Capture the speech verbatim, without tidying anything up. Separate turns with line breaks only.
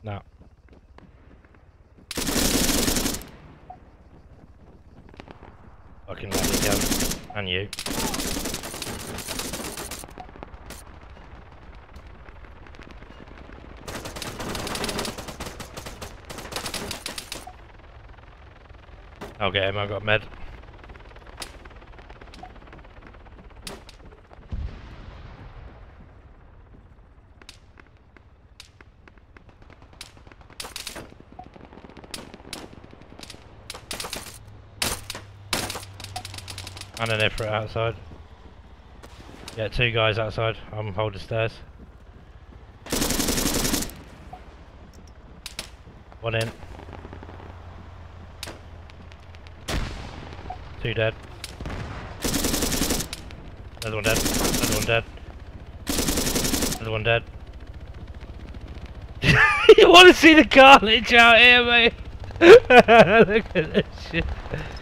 No. Fucking let me go. And you. I'll get him, I've got med. And an Ifrit outside. Yeah, two guys outside. I'm holding stairs. One in. Two dead. Another one dead. Another one dead. Another one dead. You want to see the carnage out here, mate? Look at this shit.